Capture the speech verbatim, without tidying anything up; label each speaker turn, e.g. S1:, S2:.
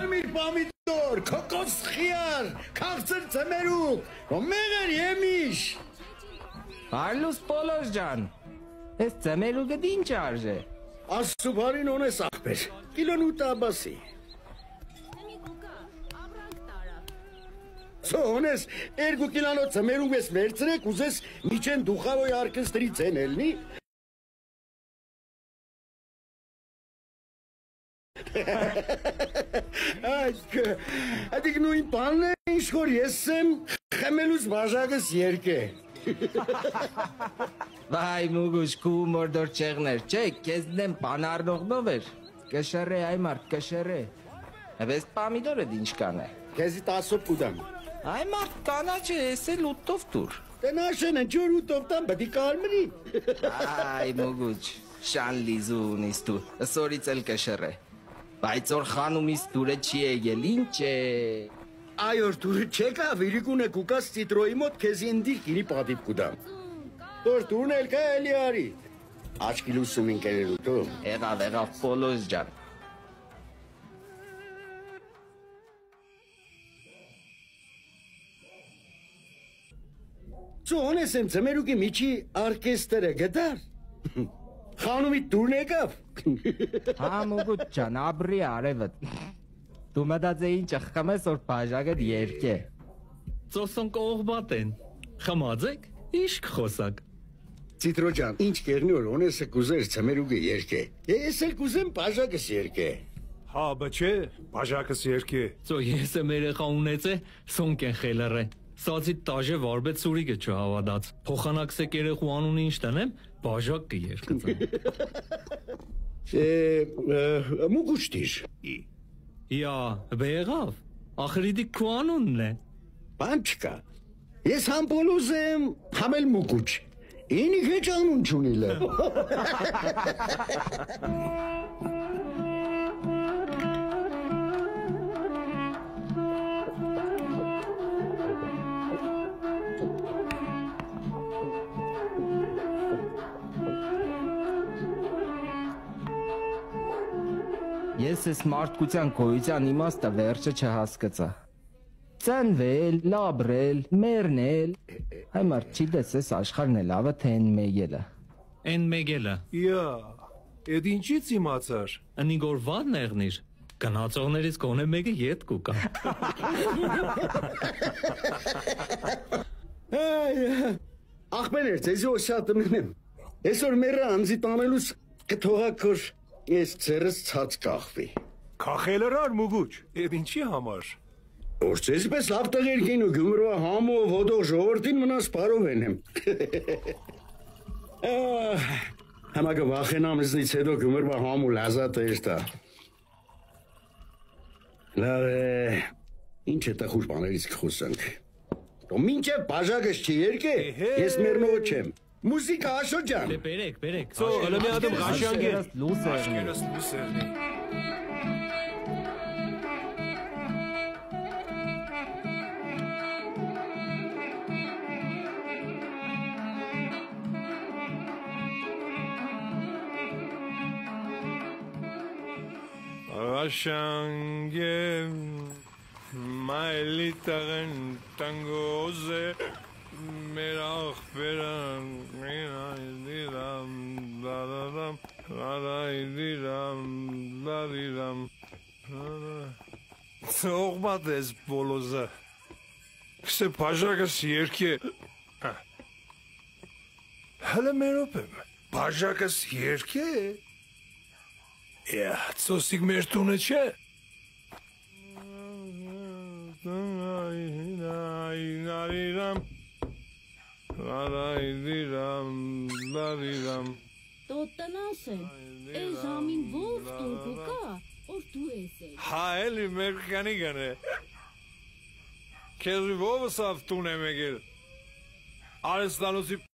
S1: Կարմիր պամիդոր, կոկոս խիար, քաղցր ծմերուկ, մեղր եմիշ։
S2: Արլուս Պոլոս ջան, ես ծմերուկը ինչ արժե։
S1: Աստուբարին ունես աղբեր, կիլոն ութ աբասի։ Սոնես, երկու կիլանոց ծմերուկ ես վերցրեք, ուզես միջեն դուխավոյ արկստրի ծենելնի։ Ադիկ նույն պանն է, ինչ որ ես եմ խեմելուց բաժակս երկ է։
S2: Վայ մուգուշ կու մորդոր չեղներ, չէ, կեզնեմ պանարնողնով էր, կշեր է այ մարդ, կշեր է, վեստ պամիդորը դինչ կան է։
S1: Կեզի տասով պուդամ։
S2: Այ մարդ կանա չէ, ես էլ ուտով տուր։
S1: Տնաշեն են ճոր ուտով տամ, բդի կարմրի։
S2: Այ մուգուչ, շան լիզու ունիս տու, սորից էլ կշեր է, բայց որ խանումիս տուրը չի եգել, ինչ է։
S1: Այոր տուրը չեկա, վիրիկուն է կուկաս ծիտրոյի մոտ կեզի ընդիր կինի պատիվ կուդամ։ Տոր տուրն էլ կա էլի արի։ Աչքի լուսում ինքերել ուտում։
S2: Եղավ, եղավ, Պոլոս ջան։
S1: Ծոնես եմ ծմերուկի միջի արկեստերը գդար։ Խանումի տուրն եկավ։
S2: Հա մուգուտ ջան, աբրի արևդ։ Դու մտած է ինչ խմես որ բաժակը երկե։
S3: Ծոսոն կողբատ են, խմած եք, իշք խոսակ։
S1: Ծիտրո ջան, ինչ կերնի որ ունեսը կուզեր ծմերուկը երկե։ Ես էլ կուզեմ բաժակս երկե։
S4: Հա, բաչե, բաժակս երկե։
S3: Ծո ես եմ երեխա ունեցե, սոնք են խելր է։ Սացի տաժե վարբետ սուրիկը չհավադած։ Փոխանակսեք երեխու անունը ինչ տնեմ, բաժակ կերկծեմ։
S1: Է, մուգուշտիր։
S3: Յա, բեղավ, ախրիդի քու անունն է։
S1: Բան չկա։ Ես համ Պոլոս եմ, համ էլ մուգուչ։ Ինի քեչ անուն չունիլը։
S2: Ես ես մարդկության գոյության իմաստը վերջը չհասկացա։ Ծնվել, լաբրել, մեռնել, այ մարդ չի դեսես աշխարհն է լավը թե են մեգելը։
S3: Են մեգելը։
S4: Յա, էդ ինչից իմացար։
S3: Ընի գոր վան նեղնիր, գնացողներից կոնե մեկը ետ կուկա։
S1: Աղբեներ, ձեզի օշատում եմ։ Այսօր մերը անձի տանելուց կթողակ որ ես ձերս ցած կախվի։
S4: Քախելրար մուգուչ, էդ ինչի համար։
S1: Որ ձեզ պես լավ տղեր կին ու գումրվա համո ոտող ժողորդին մնաս պարով ենեմ։ Համագը վախենամ զնից հետո գումրվա համու լազատ է էստա։ Լավ է, ինչ է տխուր պաներից կխոսանք։ Մինչև բաժակս չի երկե, ես մերնողը չեմ։ Մուզիկա աշո ջան։
S3: Դե բերեք, բերեք։
S4: Ծո, հələ մի ադմ ղաշանգ է։
S2: Լուսերն։
S4: Աշկերս լուսերնի։ Աշանգ է մայլիտաղն տանգոզե մեր աղբերան միրայդիրամ դարարամ արայդիրամ դարիրամ Ծողմատ ես բոլոզը Կսե բաժակս երկե Հələ մերոպ եմ Բաժակս երկե Յա, ծոսիկ մեր տունը չէ Նարիրամ Արայդիրամ, լարիրամ
S5: Տոտտնաս են, էս համին ով տուրկու կա, որ դու ես է
S4: Հա էլի մեր կանի գան է Կեզի ովսավ տուն եմ եկել Արեստանոսի